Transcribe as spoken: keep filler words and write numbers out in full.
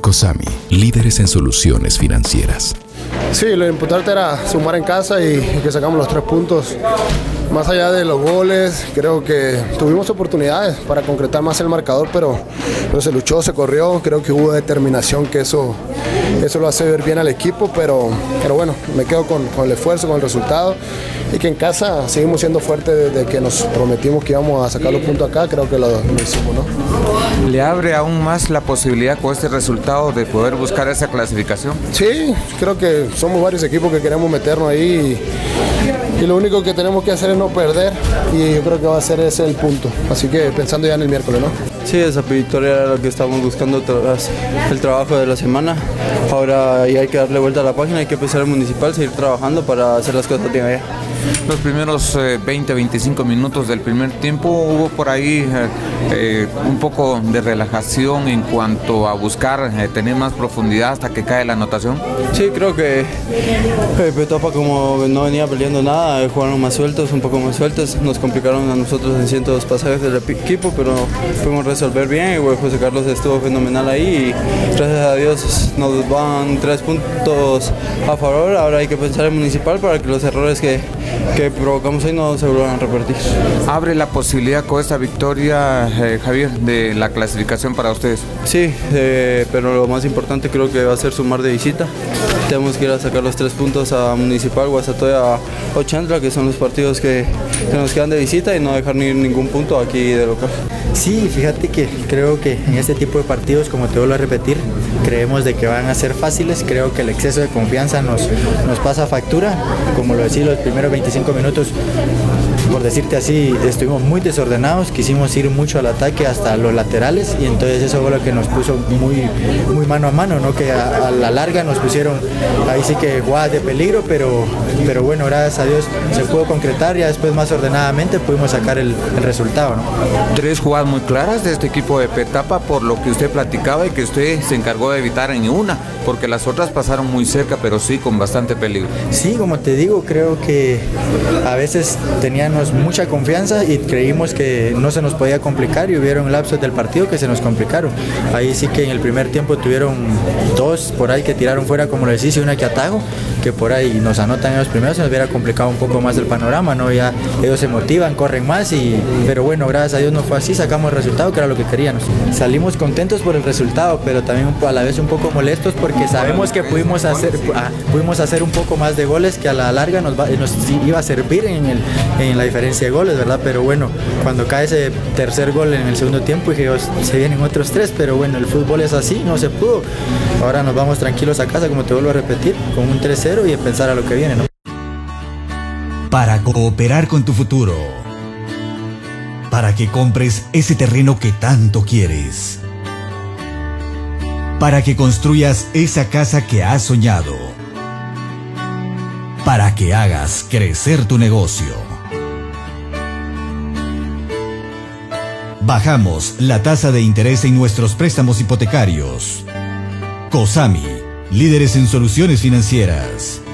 COSAMI, líderes en soluciones financieras. Sí, lo importante era sumar en casa y, y que sacamos los tres puntos. Más allá de los goles, creo que tuvimos oportunidades para concretar más el marcador, pero, pero se luchó, se corrió, creo que hubo determinación, que eso, eso lo hace ver bien al equipo, pero, pero bueno, me quedo con, con el esfuerzo, con el resultado, y que en casa seguimos siendo fuertes desde que nos prometimos que íbamos a sacar los puntos acá, creo que lo, lo hicimos, ¿no? ¿Le abre aún más la posibilidad con este resultado de poder buscar esa clasificación? Sí, creo que somos varios equipos que queremos meternos ahí y, y lo único que tenemos que hacer es no perder y yo creo que va a ser ese el punto, así que pensando ya en el miércoles, ¿no? Sí, esa victoria era lo que estamos buscando tras el trabajo de la semana. Ahora ya hay que darle vuelta a la página, hay que empezar el municipal, seguir trabajando para hacer las cosas bien allá. Los primeros eh, veinte a veinticinco minutos del primer tiempo hubo por ahí eh, eh, un poco de relajación en cuanto a buscar eh, tener más profundidad hasta que cae la anotación. Sí, creo que eh, Petapa, como no venía peleando nada, eh, jugaron más sueltos, un poco más sueltos, nos complicaron a nosotros en cientos pasajes del equipo, pero pudimos resolver bien. Y José Carlos estuvo fenomenal ahí y gracias a Dios nos van tres puntos a favor. Ahora hay que pensar en municipal para que los errores que que provocamos hoy no se vuelvan a repetir. ¿Abre la posibilidad con esta victoria, eh, Javier, de la clasificación para ustedes? Sí, eh, pero lo más importante creo que va a ser sumar de visita. Tenemos que ir a sacar los tres puntos a Municipal, Guasatoya o Chandra, que son los partidos que, que nos quedan de visita, y no dejar ni ningún punto aquí de local. Sí, fíjate que creo que en este tipo de partidos, como te vuelvo a repetir, creemos de que van a ser fáciles. Creo que el exceso de confianza nos, nos pasa factura. Como lo decía, los primeros veinticinco minutos, por decirte así, estuvimos muy desordenados, quisimos ir mucho al ataque hasta los laterales, y entonces eso fue lo que nos puso muy, muy mano a mano, ¿no? Que a, a la larga nos pusieron ahí sí que jugadas de peligro, pero, pero bueno, gracias a Dios se pudo concretar, ya después más ordenadamente pudimos sacar el, el resultado, ¿no? Tres jugadas muy claras de este equipo de Petapa, por lo que usted platicaba y que usted se encargó de evitar en una, porque las otras pasaron muy cerca, pero sí con bastante peligro. Sí, como te digo, creo que a veces teníamos mucha confianza y creímos que no se nos podía complicar, y hubieron lapsos del partido que se nos complicaron. Ahí sí que en el primer tiempo tuvieron dos por ahí que tiraron fuera, como lo decís, y una que atajo, que por ahí nos anotan en los primeros, se nos hubiera complicado un poco más el panorama, ¿no? Ya ellos se motivan, corren más, y pero bueno, gracias a Dios no fue así, sacamos el resultado que era lo que queríamos. Salimos contentos por el resultado, pero también a la vez un poco molestos porque sabemos que pudimos hacer, ah, pudimos hacer un poco más de goles que a la larga nos, va, nos iba a servir en, el, en la diferencia de goles, ¿verdad? Pero bueno, cuando cae ese tercer gol en el segundo tiempo, dije, se vienen otros tres, pero bueno, el fútbol es así, no se pudo. Ahora nos vamos tranquilos a casa, como te vuelvo a repetir, con un tres cero y pensar a lo que viene, ¿no? Para cooperar con tu futuro, para que compres ese terreno que tanto quieres, para que construyas esa casa que has soñado, para que hagas crecer tu negocio. Bajamos la tasa de interés en nuestros préstamos hipotecarios. COSAMI, líderes en soluciones financieras.